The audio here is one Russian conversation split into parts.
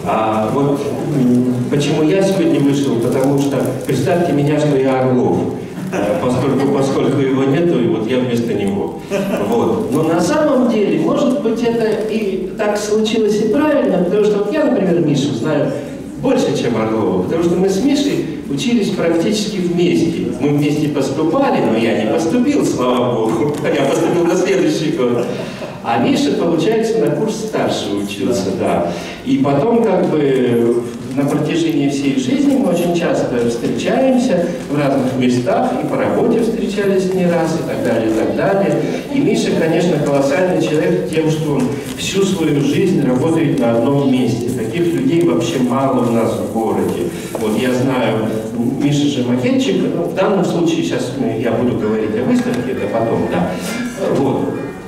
Вот почему я сегодня вышел, потому что представьте меня, что я Орлов. Поскольку его нету, и вот я вместо него. Вот. Но на самом деле, может быть, это и так случилось и правильно, потому что вот я, например, Мишу знаю больше, чем Орлова, потому что мы с Мишей учились практически вместе. Мы вместе поступали, но я не поступил, слава Богу. Я поступил на следующий год. А Миша, получается, на курс старше учился, да. И потом, как бы, на протяжении всей жизни мы очень часто встречаемся в разных местах, и по работе встречались не раз, и так далее, и так далее. И Миша, конечно, колоссальный человек тем, что он всю свою жизнь работает на одном месте. Таких людей вообще мало у нас в городе. Вот я знаю, Миша же макетчик, но в данном случае сейчас я буду говорить о выставке, это потом, да. Вот.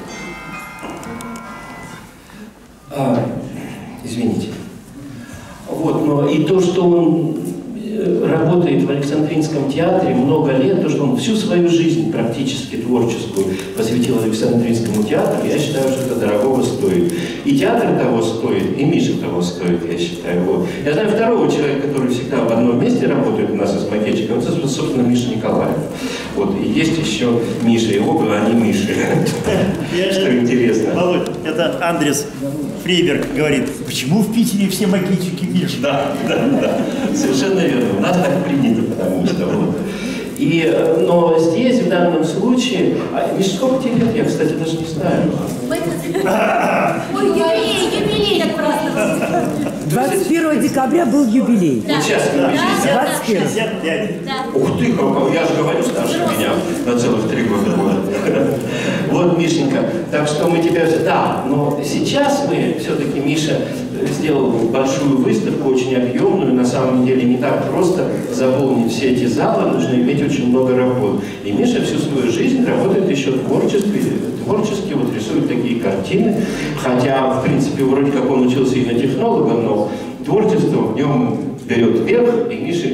Извините. Вот, но и то, что он работает в Александринском театре много лет, то, что он всю свою жизнь практически творческую посвятил Александринскому театру, я считаю, что это дорогого стоит. И театр того стоит, и Миша того стоит, я считаю. Вот. Я знаю второго человека, который всегда в одном месте работает у нас из макетчиков, это, собственно, Миша Николаев. Вот. И есть еще Миша, его было, они Миши. Что интересно. Володь, это Андрес Фрейберг говорит, почему в Питере все макетчики Миши? Да. Совершенно верно. У нас так принято, потому что вот. Но здесь, в данном случае... Миша, сколько тебе лет? Я, кстати, даже не знаю. Ой, юбилей как просто. 21 декабря был юбилей. Вот сейчас Да. 21. 65. Ух ты, я же говорю, старше меня на целых 3 года. Вот, Мишенька, так что мы тебя... Да, но сейчас мы все-таки, Миша сделал большую выставку, очень объемную, на самом деле не так просто заполнить все эти залы, нужно иметь очень много работ. И Миша всю свою жизнь работает еще творчески вот рисует такие картины, хотя, в принципе, вроде как он учился и на технолога, но творчество в нем берет вверх,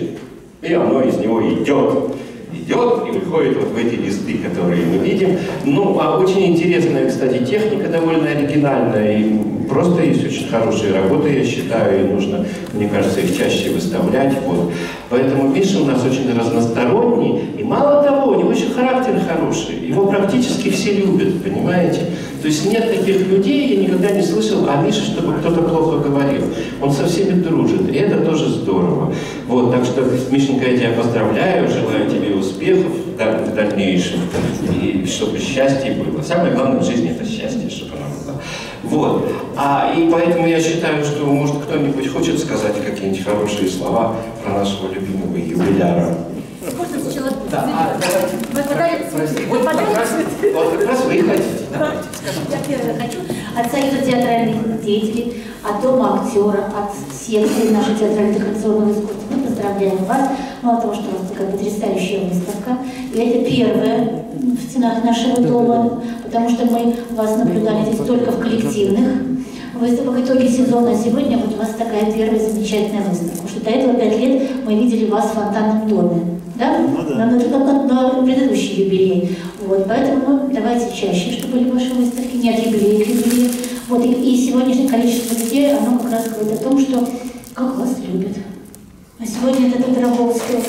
и оно из него идет и выходит вот в эти листы, которые мы видим. Ну, а очень интересная, кстати, техника, довольно оригинальная, и просто есть очень хорошие работы, я считаю, и нужно, мне кажется, их чаще выставлять. Вот. Поэтому Миша у нас очень разносторонний, и мало того, у него еще характер хороший, его практически все любят, понимаете? То есть нет таких людей, я никогда не слышал о Мише, чтобы кто-то плохо говорил. Он со всеми дружит, и это тоже здорово. Вот, так что, Мишенька, я тебя поздравляю, желаю тебе успехов в дальнейшем, и чтобы счастье было. Самое главное в жизни – это счастье, чтобы оно было. Вот. И поэтому я считаю, что, может, кто-нибудь хочет сказать какие-нибудь хорошие слова про нашего любимого юбиляра. Можно сначала... Да, Вы подали... Вот как раз вы и хотите. Давайте. Я первое хочу от Союза театральных деятелей, от Дома актера, от секции нашей театрально-декорационного искусства. Мы поздравляем вас. Мало того, что у вас такая потрясающая выставка. И это первая в стенах нашего дома, потому что мы вас наблюдали здесь только в коллективных выставках. Итоги сезона. А сегодня вот у вас такая первая замечательная выставка. Потому что до этого 5 лет мы видели вас в фонтанном доме. Да? Ну, да. Это как на предыдущий юбилей. Вот, поэтому давайте чаще, чтобы были ваши выставки, не от юбилея к юбилею. Вот, и сегодняшнее количество людей, оно как раз говорит о том, что как вас любят. А сегодня это дорого стоит.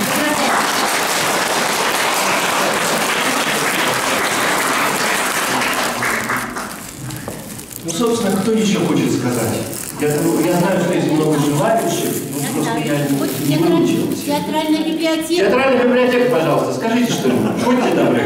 Ну, собственно, кто еще хочет сказать? Я знаю, что есть много желающих, но просто я не выучился. Театральная библиотека. Театральная библиотека, пожалуйста, скажите что-нибудь. Будьте добры.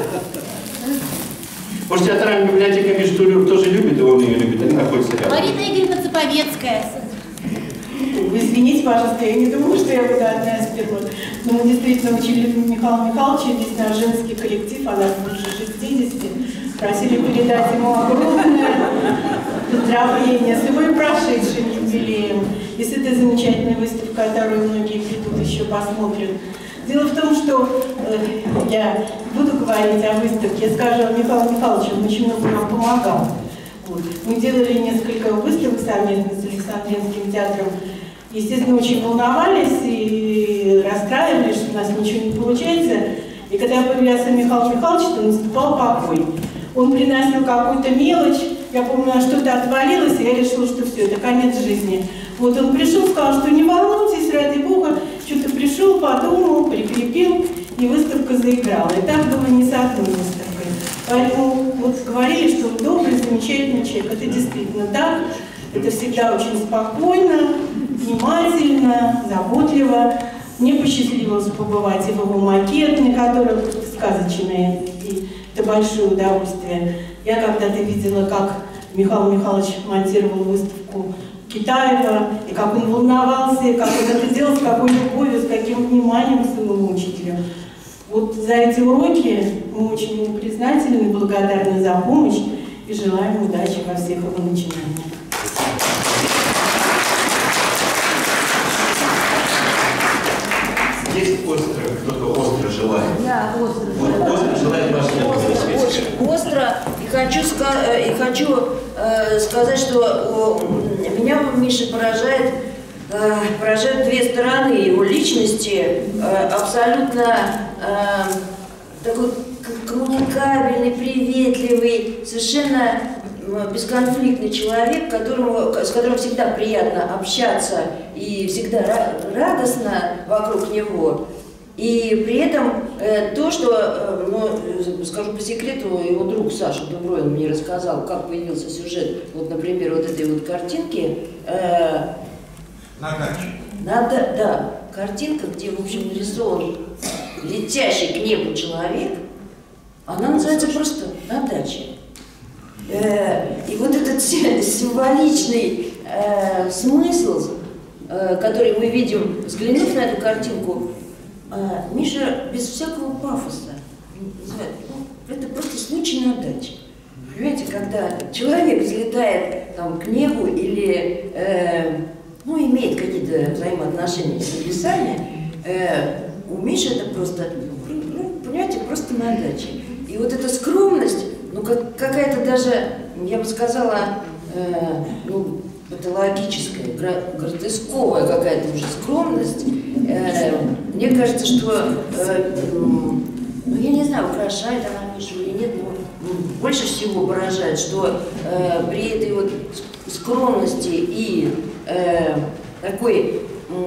Может, театральная библиотека Мишу тоже любит, и он ее любит, они находятся рядом. Марина Игоревна Цаповецкая. Вы извините, пожалуйста, я не думала, что я буду одна из первых. Но мы действительно учили Михаила Михайловича, здесь наш женский коллектив, а нас больше 60. Просили передать ему огромное поздравление с его прошедшим юбилеем. И с этой замечательной выставкой, которую многие придут еще посмотрят. Дело в том, что я буду говорить о выставке, я скажу о Михаиле Михайловиче, он очень много нам помогал. Вот. Мы делали несколько выставок совместно с Александринским театром. Естественно, очень волновались и расстраивались, что у нас ничего не получается. И когда появлялся Михаил Михайлович, то наступал покой. Он приносил какую-то мелочь, я помню, что-то отвалилось, и я решила, что все, это конец жизни. Вот он пришел, сказал, что не волнуйтесь, ради Бога, что-то пришел, подумал, прикрепил, и выставка заиграла. И так было не с одной выставкой. Поэтому вот говорили, что он добрый, замечательный человек. Это действительно так. Это всегда очень спокойно, внимательно, заботливо. Мне посчастливилось побывать и в его макетной, которая сказочная, и это большое удовольствие. Я когда-то видела, как Михаил Михайлович монтировал выставку Китаева, и как он волновался, и как он это делал, с какой любовью, с каким вниманием к своему учителю. Вот за эти уроки мы очень ему признательны, благодарны за помощь и желаем удачи во всех его начинаниях. Есть кто-то остро желает? Да, остро. Вот остро желает ваш Очень остро. И хочу сказать, что меня, Миша, поражают две стороны его личности. Абсолютно такой коммуникабельный, приветливый, совершенно бесконфликтный человек, с которым всегда приятно общаться и всегда радостно вокруг него. И при этом то, что, ну, скажу по секрету, его друг Саша Дубровин мне рассказал, как появился сюжет, вот, например, вот этой вот картинки. На даче. Да, картинка, где, в общем, нарисован летящий к небу человек, она называется просто «На даче». И вот этот символичный смысл, который мы видим, взглянув на эту картинку, Миша без всякого пафоса называет, ну, это просто случай на даче. Понимаете, когда человек взлетает там, к небу или ну, имеет какие-то взаимоотношения с небесами, у Миши это просто, ну, понимаете, просто на даче. И вот эта скромность, ну, какая-то даже, я бы сказала, ну, патологическая, гротесковая какая-то уже скромность. Мне кажется, что, ну, я не знаю, украшает она Мишу или нет, но больше всего поражает, что при этой вот скромности и такой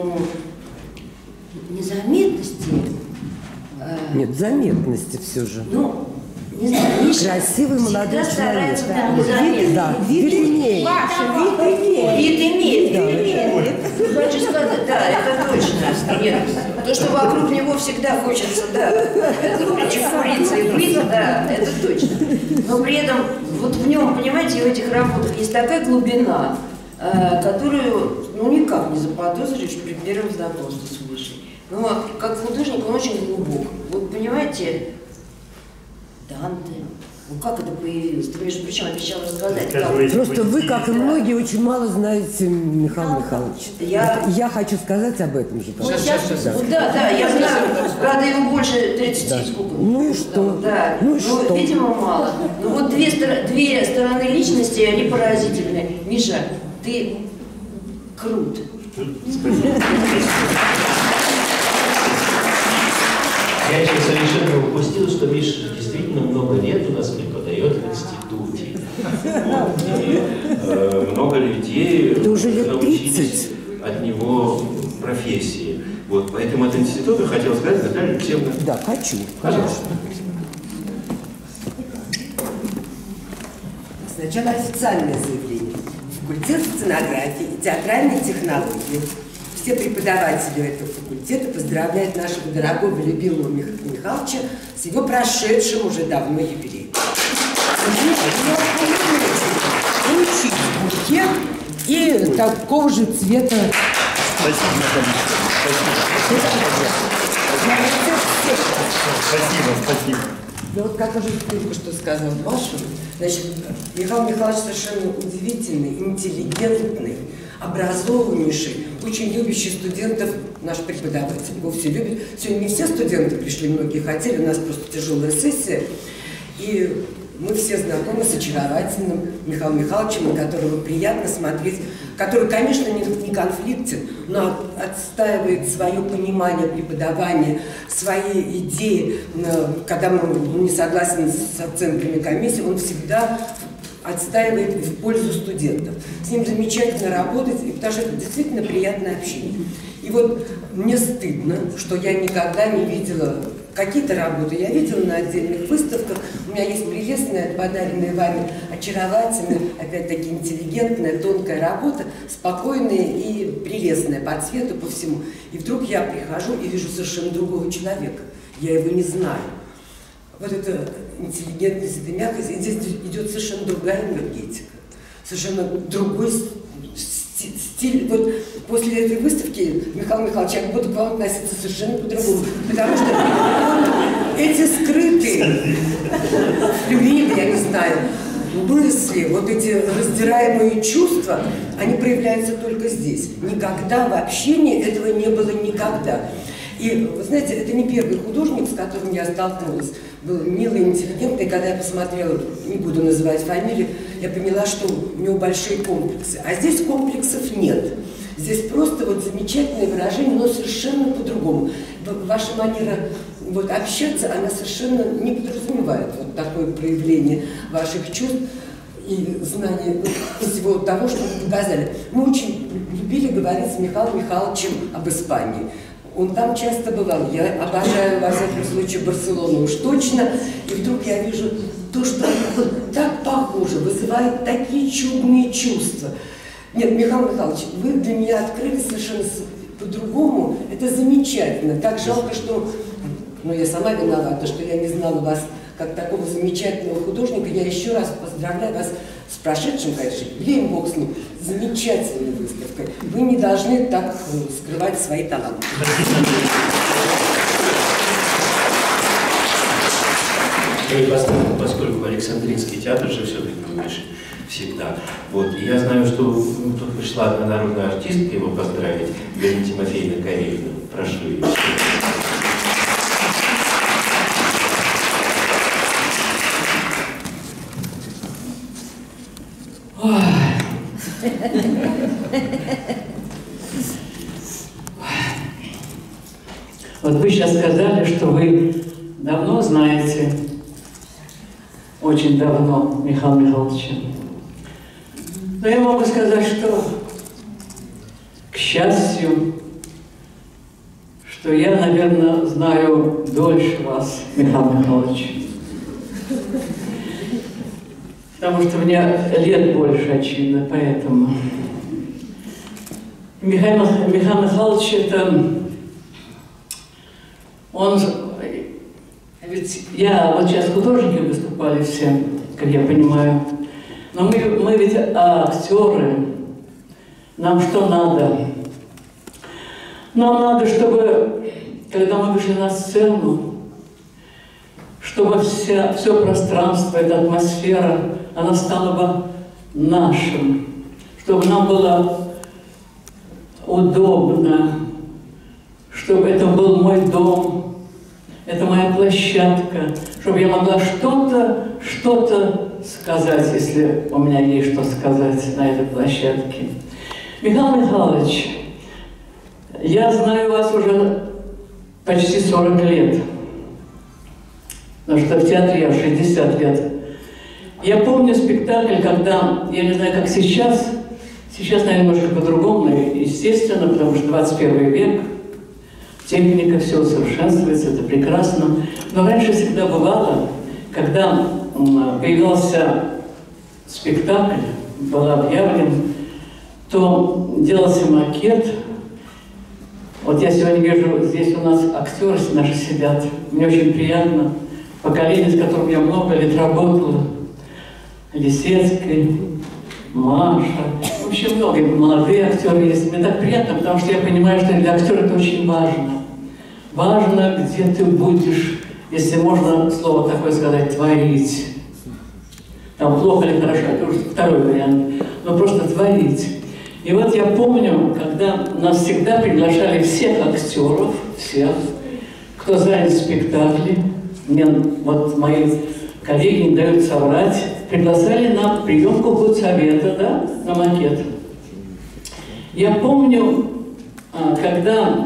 незаметности... Нет, заметности все же. Ну, не знаю, Миша красивый молодой человек. Да, вид имеет. Вид имеет. Хочу сказать, да, это точно. Нет, то, что вокруг него всегда хочется, да, это причепуриться и быть, да, это точно. Но при этом вот в нем, понимаете, в этих работах есть такая глубина, которую, ну, никак не заподозришь при первом знакомстве с Мишей. Но как художник он очень глубок. Вот понимаете, Данте, ну как это появилось? Ты, между прочим, обещал рассказать. Просто вы, как и многие, очень мало знаете Михаила Михайловича. Я хочу сказать об этом же. Вот сейчас, да, я знаю. Правда, его больше 30 сколько. Ну и что? Да, ну и что? Видимо, мало. Но вот две стороны личности, они поразительны. Миша, ты крут. Я сейчас совершенно упустил, что Миша действительно много лет у нас преподает в институте. Вот. И много людей научились от него профессии. Вот. Поэтому от института хотел сказать Наталья Алексеевна. Да, хочу. Пожалуйста. Сначала официальное заявление. Факультет сценографии и театральной технологии. Все преподаватели этого факультета поздравляют нашего дорогого любимого Михаила Михайловича с его прошедшим уже давно юбилеем. Получить букет и такого же цвета. Спасибо, спасибо. Ну вот как уже только что сказал Маша, значит, Михаил Михайлович совершенно удивительный, интеллигентный, образованнейший, очень любящий студентов наш преподаватель. Его все любят. Сегодня не все студенты пришли, многие хотели, у нас просто тяжелая сессия. И мы все знакомы с очаровательным Михаилом Михайловичем, на которого приятно смотреть, который, конечно, не конфликтен, но отстаивает свое понимание преподавания, свои идеи. Когда мы не согласны с оценками комиссии, он всегда отстаивает в пользу студентов. С ним замечательно работать, потому что это действительно приятное общение. И вот мне стыдно, что я никогда не видела какие-то работы. Я видела на отдельных выставках. У меня есть прелестная, подаренная вами, очаровательная, опять-таки интеллигентная, тонкая работа, спокойная и прелестная по цвету, по всему. И вдруг я прихожу и вижу совершенно другого человека. Я его не знаю. Вот это интеллигентность, это мягкость. И здесь идет совершенно другая энергетика, совершенно другой стиль. Вот после этой выставки Михаил Михайлович, я буду к вам относиться совершенно по-другому. Потому что эти скрытые флюиды, я не знаю, мысли, вот эти раздираемые чувства, они проявляются только здесь. Никогда в общении этого не было никогда. И, вы знаете, это не первый художник, с которым я столкнулась. Был милый, интеллигентный. Когда я посмотрела, не буду называть фамилию, я поняла, что у него большие комплексы. А здесь комплексов нет. Здесь просто вот замечательное выражение, но совершенно по-другому. Ваша манера вот общаться, она совершенно не подразумевает вот такое проявление ваших чувств и знания всего того, что вы показали. Мы очень любили говорить с Михаилом Михайловичем об Испании. Он там часто бывал. Я обожаю, во всяком случае, Барселону уж точно. И вдруг я вижу то, что так похоже, вызывает такие чудные чувства. Нет, Михаил Михайлович, вы для меня открылись совершенно по-другому. Это замечательно. Так жалко, что... Ну, я сама виновата, что я не знала вас как такого замечательного художника. Я еще раз поздравляю вас с прошедшим, конечно, юбилеем, бог с ним, замечательной выставкой. Вы не должны так скрывать свои таланты. Поскольку Александринский театр же все-таки всегда. Вот. И я знаю, что тут пришла одна народная артистка его поздравить, Галина Тимофеевна Карелина. Прошу ее. Вот вы сейчас сказали, что вы давно знаете, очень давно, Михаила Михайловича. Но я могу сказать, что, к счастью, что я, наверное, знаю дольше вас, Михаил Михайлович. Потому что у меня лет больше, очевидно, поэтому. Михаил Михайлович, это... Он... Ведь вот сейчас художники выступали все, как я понимаю. Но мы ведь актеры. Нам что надо? Нам надо, чтобы, когда мы вышли на сцену, чтобы все пространство, эта атмосфера, она стала бы нашим, чтобы нам было удобно, чтобы это был мой дом, это моя площадка, чтобы я могла что-то сказать, если у меня есть что сказать на этой площадке. Михаил Михайлович, я знаю вас уже почти 40 лет, потому что в театре я 60 лет. Я помню спектакль, когда, я не знаю, как сейчас, наверное, немножко по-другому, естественно, потому что 21 век, техника, все усовершенствуется, это прекрасно. Но раньше всегда бывало, когда появился спектакль, был объявлен, то делался макет. Вот я сегодня вижу, здесь у нас актеры наши сидят. Мне очень приятно. Поколение, с которым я много лет работала. Лисецкая, Маша. В общем, много молодые актеры есть. Мне так приятно, потому что я понимаю, что для актера это очень важно. Важно, где ты будешь, если можно слово такое сказать, творить. Там плохо или хорошо, это уже второй вариант. Но просто творить. И вот я помню, когда нас всегда приглашали всех актеров, всех, кто занят в спектакле, мне вот мои коллеги не дают соврать, приглашали на приемку худсовета, да, на макет. Я помню, когда,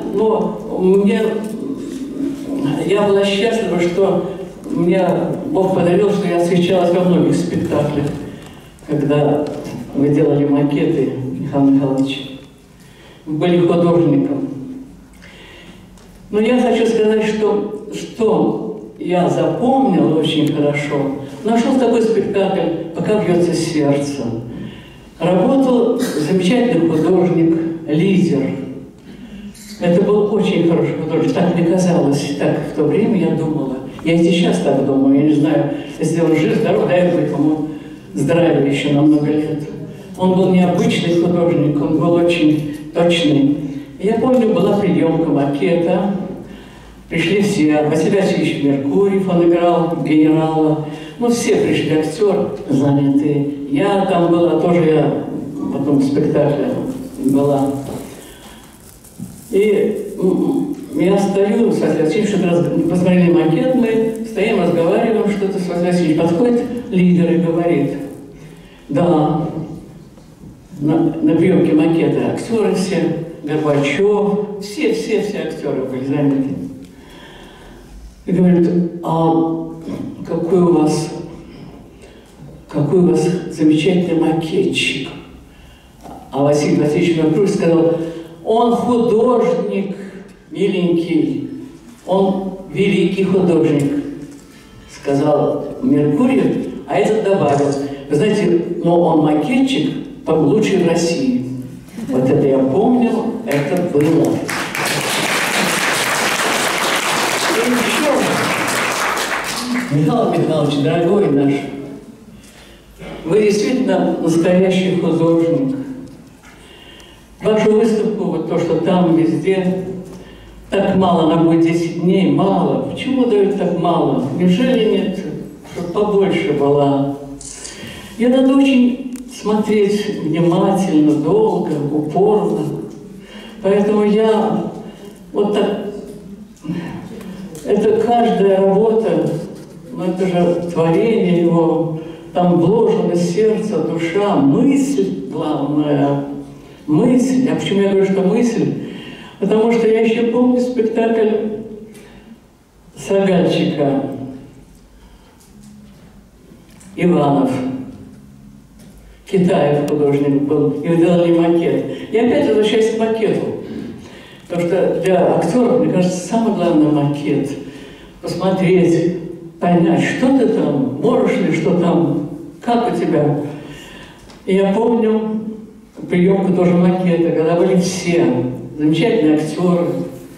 я была счастлива, что мне Бог подарил, что я встречалась во многих спектаклях. когда вы делали макеты, Михаил Михайлович. Вы были художником. Но я хочу сказать, что я запомнил очень хорошо. Нашел такой спектакль «Пока бьется сердце». Работал замечательный художник, лидер. Это был очень хороший художник. Так мне казалось, так в то время я думала. Я и сейчас так думаю. Я не знаю, если он жив, здоров, дай Бог ему здравия еще на много лет. Он был необычный художник, он был очень точный. Я помню, была приемка макета. Пришли все. Василий Васильевич Меркурьев, он играл генерала. Ну, все пришли, актеры занятые. Я там была, тоже я потом в спектакле была. И я стою с Василием Васильевичем, посмотрели макет, мы стоим, разговариваем, что-то с Василием Васильевичем подходит лидер и говорит: да, на приемке макета актеры все, Горбачев, все актеры были заняты. И говорит: а какой у вас замечательный макетчик. А Василий Васильевич Меркурьев сказал: он художник миленький, он великий художник, сказал Меркурьев, а этот добавил: вы знаете, но он макетчик лучший в России. Вот это я помнил, это было. И еще, Михаил Михайлович, дорогой наш, вы действительно настоящий художник. Вашу выставку, вот то, что там везде, так мало, она будет 10 дней, мало. Почему дают так мало? Неужели нет, чтобы побольше было? Ее надо очень смотреть внимательно, долго, упорно. Поэтому я вот так... Это каждая работа, ну это же творение его, там вложено сердце, душа, мысль главная. Мысль. А почему я говорю, что мысль? Потому что я еще помню спектакль Сагальчика «Иванов». Китаев художник был, и вы делали макет. Я опять возвращаюсь к макету. Потому что для актеров, мне кажется, самое главное макет. Посмотреть, понять, что ты там, можешь ли, что там, как у тебя. И я помню приемку тоже макета, когда были все замечательные актеры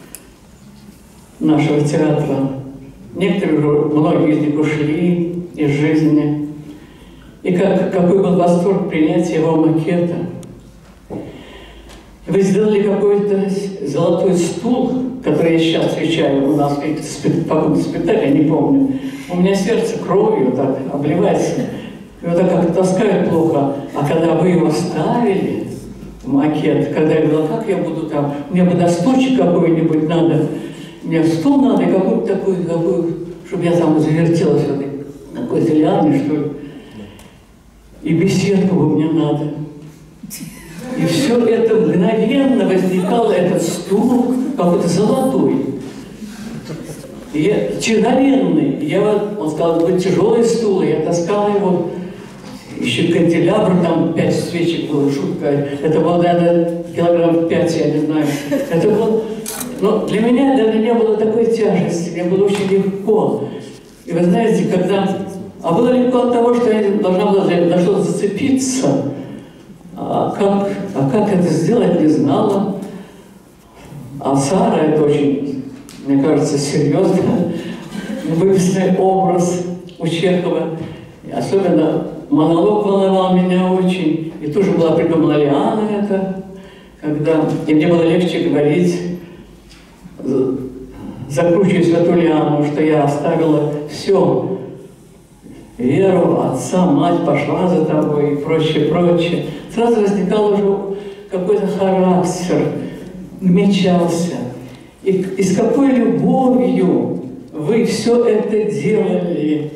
нашего театра. Некоторые, многие из них ушли из жизни. И какой был восторг принятия его макета. Вы сделали какой-то золотой стул, который я сейчас встречаю у нас в каком-то спектакле, я не помню. У меня сердце кровью так обливается. Его так как-то таскают плохо. А когда вы его ставили, макет, когда я говорила, как я буду там, мне бы на стульчик какой-нибудь надо, мне стул надо, и какую-то такую, чтобы я там завертелась, какой-то лианы, что ли. И беседку бы мне надо. И все это мгновенно возникало, этот стул, какой-то золотой. Тяжеленный. Он сказал, будет тяжелый стул, и я таскала его. Еще канделябр, там 5 свечек было, шутка. Это было, наверное, килограмм 5, я не знаю. Это было... Но для меня даже не было такой тяжести, мне было очень легко. И вы знаете, когда... А было легко от того, что я должна была на что-то зацепиться. А как это сделать, не знала. А Сара, это очень, мне кажется, серьезно выписанный образ у Чехова. Особенно монолог волновал меня очень. И тоже была придумана Лиана это, когда... И мне было легче говорить, закручиваясь в эту Лиану, что я оставила все. Веру, отца, мать пошла за тобой и прочее, прочее. Сразу возникал уже какой-то характер, мечался. И с какой любовью вы все это делали.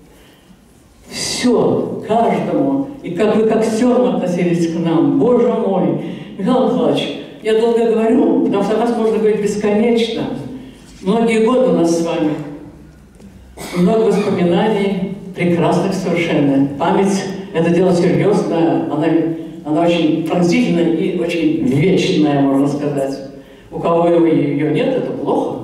Все, каждому. И как вы к актерам относились к нам. Боже мой! Михаил Михайлович, я долго говорю, потому что о нас можно говорить бесконечно. Многие годы у нас с вами. Много воспоминаний. Прекрасных совершенно. Память – Это дело серьезное, она очень пронзительная и очень вечная, можно сказать. У кого ее нет, это плохо.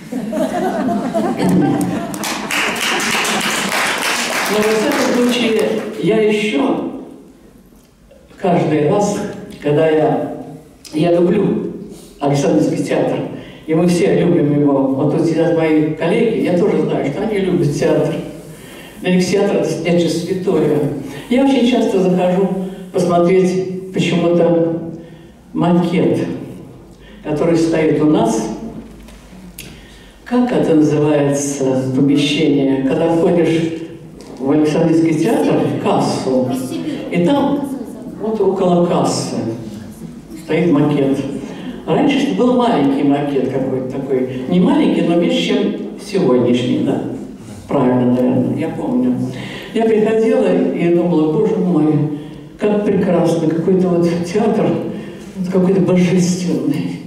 Но во всяком случае, я еще каждый раз, когда я люблю Александровский театр, и мы все любим его, вот тут сидят мои коллеги, я тоже знаю, что они любят театр. Для них театр – это же святое. Я очень часто захожу посмотреть почему-то макет, который стоит у нас. Как это называется помещение? Когда входишь в Александрийский театр, в кассу, и там вот около кассы стоит макет. Раньше был маленький макет какой-то такой. Не маленький, но меньше, чем сегодняшний, да? Правильно, наверное, я помню. Я приходила и думала, боже мой, как прекрасно, какой-то вот театр, вот какой-то божественный.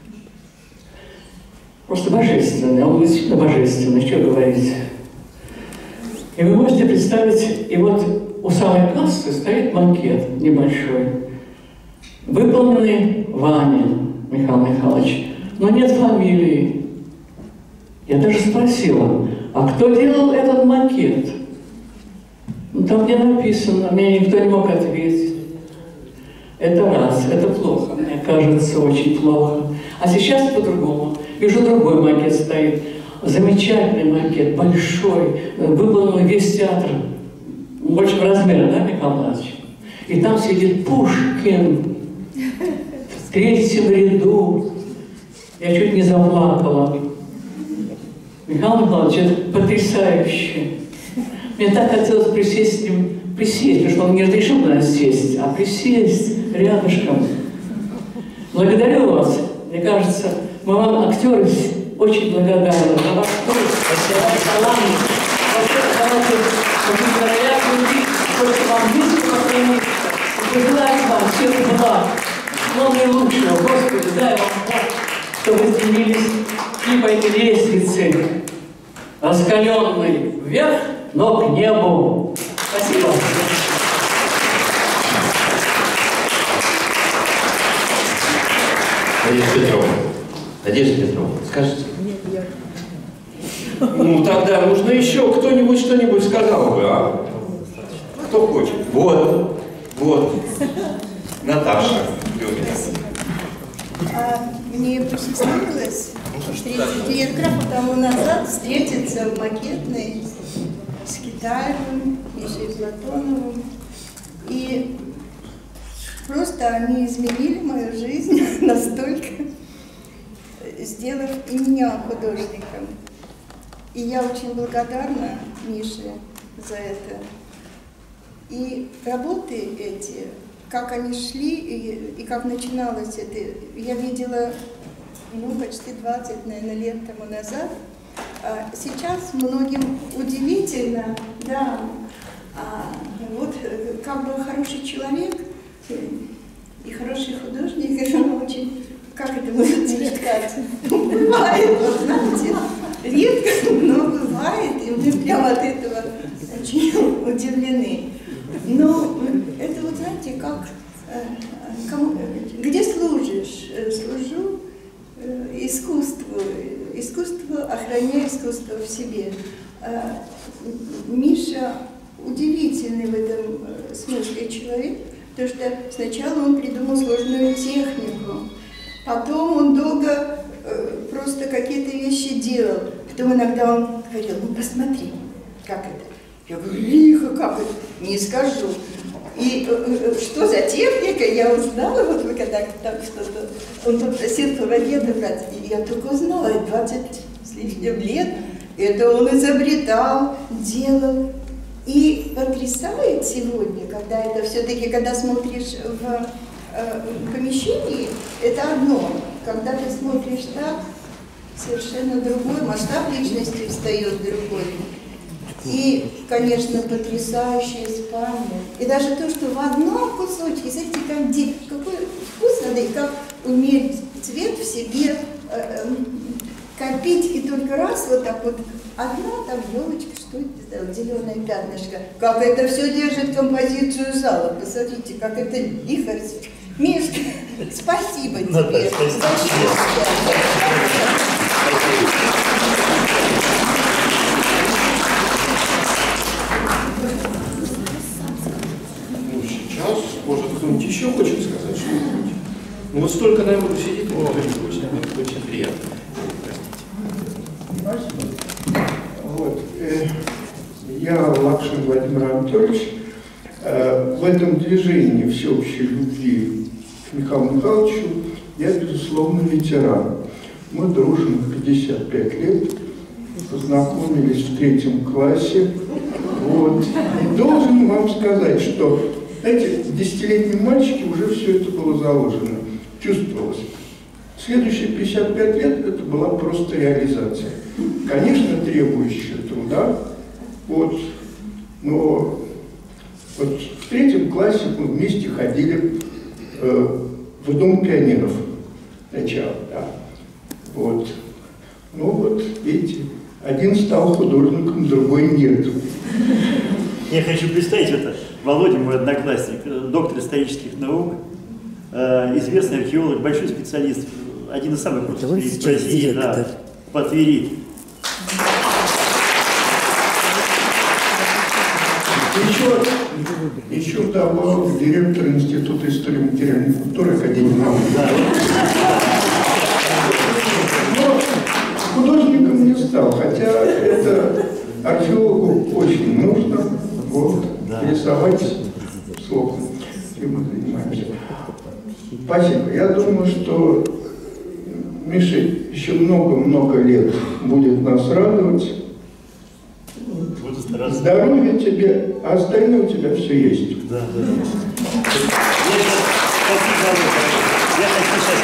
Просто божественный, он действительно божественный, что говорить. И вы можете представить, и вот у самой кассы стоит макет небольшой, выполненный Ваней Михаил Михайлович, но нет фамилии. Я даже спросила, а кто делал этот макет? Ну, там не написано, мне никто не мог ответить. Это раз, это плохо, мне кажется, очень плохо. А сейчас по-другому. Вижу, другой макет стоит. Замечательный макет, большой, выполненный весь театр. Большего размера, да, Михаил Иванович? И там сидит Пушкин в третьем ряду. Я чуть не заплакала. Михаил Михайлович, это потрясающе. Мне так хотелось присесть с ним, потому что он не разрешил на нас сесть, а присесть рядышком. Благодарю вас. Мне кажется, мы вам, актеры, очень благодарны за ваш труд, за ваш талант, за вашу невероятную жизнь, сколько вам близко поклониться. И пожелать вам всех благ, но наилучшего. Господи, дай вам Бог, чтобы вы стремились и по этой лестнице, раскаленной вверх, но к небу. Спасибо. Надежда Петровна, скажите. Ну, тогда нужно еще кто-нибудь что-нибудь сказал бы, а? Кто хочет? Вот, вот. Наташа любит. Мне посчастливилось 30 лет тому назад встретиться в Макетной с Китаевым, Мишей Платоновым. И просто они изменили мою жизнь настолько, сделав и меня художником. И я очень благодарна Мише за это. И работы эти, как они шли и как начиналось это, я видела почти 20, наверное, лет тому назад. А сейчас многим удивительно, да, вот как бы хороший человек и хороший художник, это очень, как это можно сказать, бывает, вот знаете, редко, но бывает, и мы прямо от этого очень удивлены. Но это вот, знаете, как, где служишь? Служу искусству, охраняя искусство в себе. Миша удивительный в этом смысле человек, потому что сначала он придумал сложную технику, потом он долго просто какие-то вещи делал, потом иногда он говорил, ну посмотри, как это. Я говорю, лихо, как это, не скажу. И что за техника, я узнала, вот вы когда там что-то, он попросил флорида брать, и я только узнала, 20 с лишним лет, это он изобретал, делал. И потрясает сегодня, когда это все-таки, когда смотришь в помещении, это одно, когда ты смотришь так, совершенно другой, масштаб личности встает другой. И, конечно, потрясающая спальня. И даже то, что в одном кусочке, смотрите, какой вкус надо, и как умеет цвет в себе копить и только раз вот так вот, одна там елочка, что это, зеленое пятнышко. Как это все держит композицию зала. Посмотрите, как это лихо. Мишка, спасибо тебе. Ну, сейчас, может, кто-нибудь еще хочет сказать что-нибудь? Ну, вот столько народу сидит, и никто не хочет. Это очень приятно. Вот. Я Лакшин Владимир Анатольевич. В этом движении всеобщей любви к Михаилу Михайловичу я, безусловно, ветеран. Мы дружим 55 лет, познакомились в 3 классе. Вот. И должен вам сказать, что, знаете, в 10-летнем мальчике уже все это было заложено, чувствовалось. Следующие 55 лет это была просто реализация. Конечно, требующая труда, вот, но вот в 3 классе мы вместе ходили в Дом пионеров сначала, да. Вот. Ну вот, видите, один стал художником, другой нет. Я хочу представить это. Володя, мой одноклассник, доктор исторических наук, известный археолог, большой специалист, один из самых крупных в России, да, по Твери. Еще вдобавок директор Института истории материальной культуры Академии наук. Но художником не стал, хотя это археологу очень нужно, вот, рисовать слов. Чем мы занимаемся. Спасибо. Я думаю, что Миша еще много-много лет будет нас радовать. Здоровья тебе, а остальное у тебя все есть. Да, да. Я хочу сейчас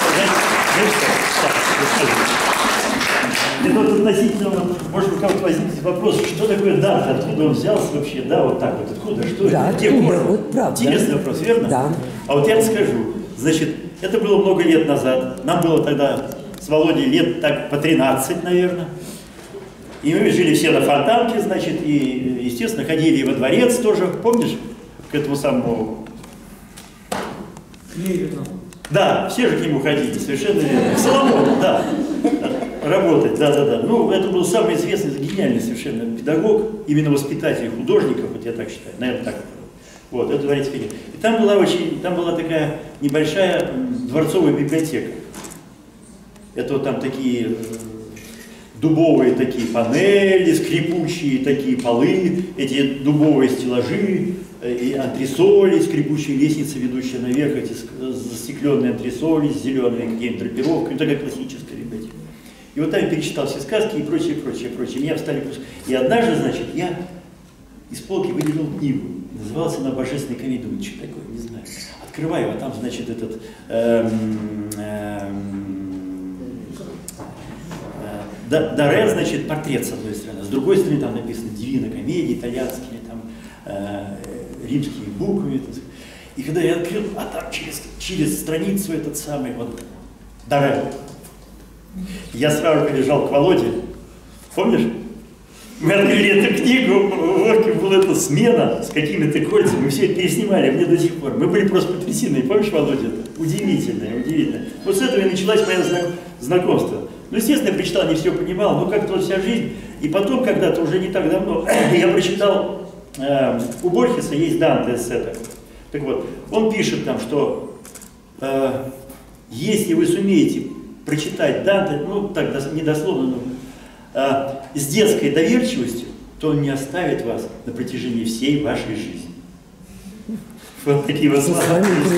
сказать, это вот относительно, может, у кого-то возникнет вопрос, что такое Данте, откуда он взялся вообще, да, вот так вот, откуда, что да, это, где корни? Вот правда. Интересный вопрос, верно? Да. А вот я расскажу. Значит, это было много лет назад, нам было тогда с Володей лет так по 13, наверное. И мы жили все на Фонтанке, значит, и, естественно, ходили и во дворец тоже, помнишь, к этому самому... Левину. Да, все же к нему ходили, совершенно верно. К Соломону, да, работать, да-да-да. Ну, это был самый известный, гениальный совершенно педагог, именно воспитатель художников, вот я так считаю, наверное, так. Вот, это дворец Филипп. И там была такая небольшая дворцовая библиотека. Это вот там такие... дубовые такие панели, скрипучие такие полы, эти дубовые стеллажи, и антресоли, скрипучие лестницы, ведущие наверх, эти застекленные антресоли с зелеными какими-то драпировками, такая классическая библиотека. И вот там я перечитал все сказки и прочее, прочее, прочее. Меня встали... И однажды, значит, я из полки выделил книгу, называлась она «Божественная комедия». Думаю, что такое, не знаю. Открываю, а там, значит, этот... Даре, значит, портрет с одной стороны, с другой стороны там написано «Дивина комедия», итальянские, там, римские буквы. И когда я открыл, а там через страницу этот самый вот Даре, я сразу побежал к Володе, помнишь? Мы открыли эту книгу, в Орке была эта смена с какими-то кольцами, мы все это переснимали, мне до сих пор. Мы были просто потрясены, помнишь, Володя? Удивительно, удивительно. Вот с этого и началось мое знакомство. Ну, естественно, я прочитал, не все понимал, но как-то вот вся жизнь. И потом, когда-то, уже не так давно, я прочитал, у Борхеса есть Данте эссе. Так вот, он пишет там, что если вы сумеете прочитать Данте, ну, так, недословно, но с детской доверчивостью, то он не оставит вас на протяжении всей вашей жизни. Вот такие вот слова.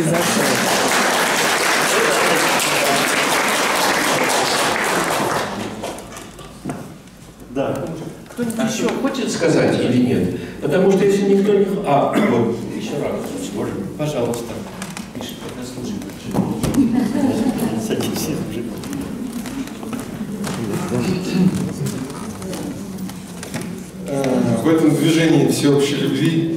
Да. Кто-нибудь еще хочет сказать или нет? Потому что если никто не... А, вот, еще раз. Можно? Пожалуйста. Миша, послушай. Садись уже. В этом движении всеобщей любви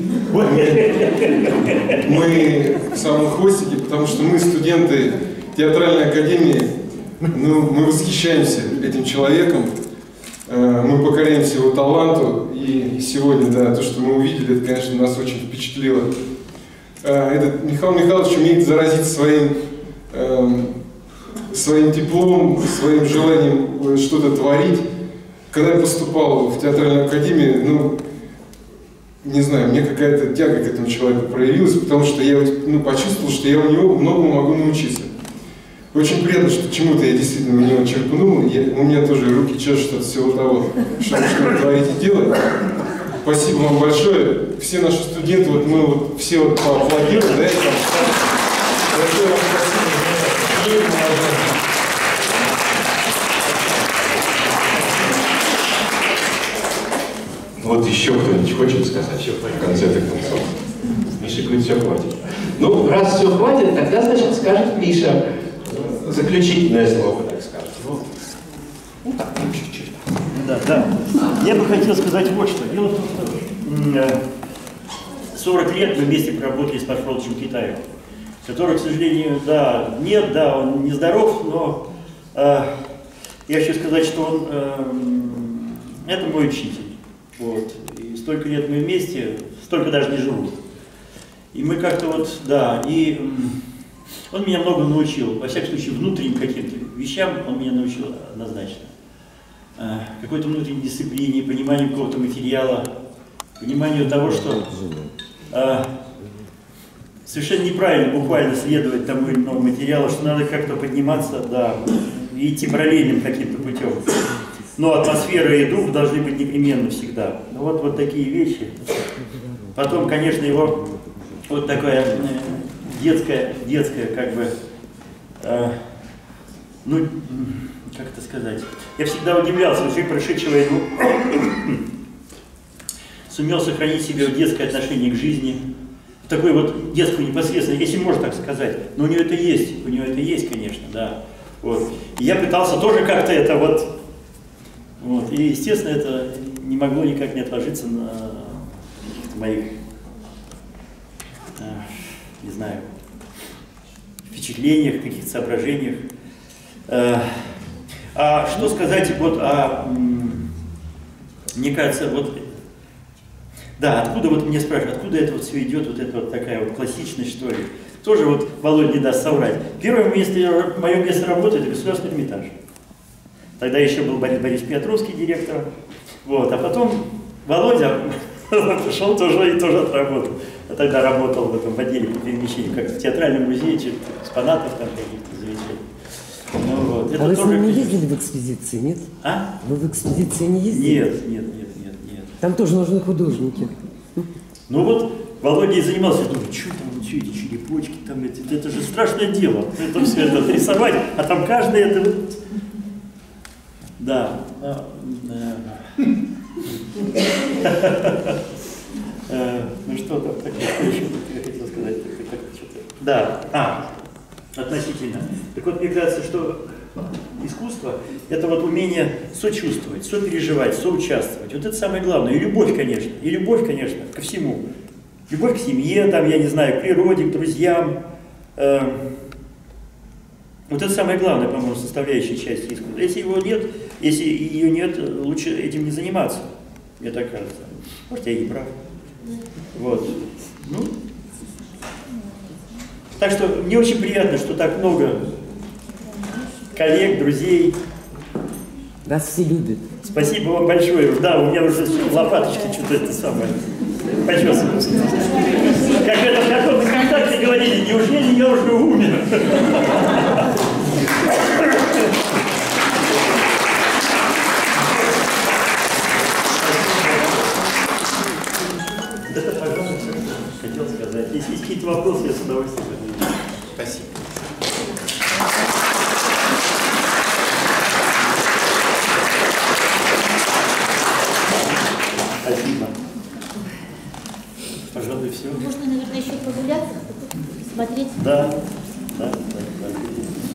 мы самые хвостики, потому что мы студенты театральной академии Ну, мы восхищаемся этим человеком, мы покоряемся его таланту, и сегодня, да, то, что мы увидели, это, конечно, нас очень впечатлило. Этот Михаил Михайлович умеет заразить своим теплом, своим желанием что-то творить. Когда я поступал в театральную академию, ну, не знаю, мне какая-то тяга к этому человеку проявилась, потому что я почувствовал, что я у него многому могу научиться. Очень приятно, что чему-то я действительно у него черпнул, у меня тоже руки чешут от всего того, что нужно творить и делать. Спасибо вам большое. Все наши студенты, вот мы вот все вот поаплодируем, да, и там, большое вам спасибо. Вот еще кто-нибудь хочет сказать в конце этих концов? Миша говорит, все хватит. Ну, раз все хватит, тогда, значит, скажет Миша заключительное слово, так скажем. Ну, так, чуть-чуть. Да. Я бы хотел сказать вот что. Дело в том, что 40 лет мы вместе проработали с Пашволовичем Китаевым, который, к сожалению, он нездоров, но я хочу сказать, что он это мой учитель. Вот. И столько лет мы вместе, столько даже не живут. И мы как-то и он меня много научил, во всяком случае, внутренним каким-то вещам он меня научил однозначно. Какой-то внутренней дисциплине, пониманию какого-то материала, пониманию того, что совершенно неправильно буквально следовать тому или иному материалу, что надо как-то подниматься, и идти параллельным каким-то путем. Но атмосфера и дух должны быть непременно всегда. Ну вот такие вещи. Потом, конечно, его вот такая детская как бы, как это сказать, я всегда удивлялся, что прошедший войну сумел сохранить себе детское отношение к жизни, такое вот детское непосредственно, если можно так сказать, но у него это есть, конечно, да. Вот. И я пытался тоже как-то это вот, и, естественно, это не могло никак не отложиться на моих, не знаю, впечатлениях, каких-то соображениях. А что сказать мне кажется, откуда мне спрашивают, откуда это все идет, вот эта вот такая вот классичность, что ли? Тоже Володя не даст соврать. Первое мое место работы — это Государственный Эрмитаж. Тогда еще был Борис Петровский директором. Вот, а потом Володя пришел тоже отработал. Я тогда работал в отделе по перемещению, как в театральном музее, экспонатов там каких-то замечательных. А вы с ним не ездили в экспедиции, нет? А? Вы в экспедиции не ездили? Нет. Там тоже нужны художники. Ну вот, Володя и занимался, я думаю, что там, эти черепочки, там, это же страшное дело, это все это отрисовать, а там каждый это вот... Да. Ну что там такое, еще я хотел сказать, да, относительно. Так вот, мне кажется, что искусство — это вот умение сочувствовать, сопереживать, соучаствовать. Вот это самое главное. И любовь, конечно, ко всему. Любовь к семье, там, я не знаю, к природе, к друзьям. Вот это самое главное, по-моему, составляющая часть искусства. Если ее нет, лучше этим не заниматься, мне так кажется. Может, я и не прав. Вот. Так что мне очень приятно, что так много коллег, друзей. Вас все любят. Спасибо вам большое. Да, у меня уже лопаточки что-то это самое почесываются. Как это в каком-то контакте говорили, неужели я уже умер? Хотел сказать. Если есть какие-то вопросы, я с удовольствием. Спасибо. Спасибо. Пожалуй, все. Можно, наверное, еще прогуляться, посмотреть. Да.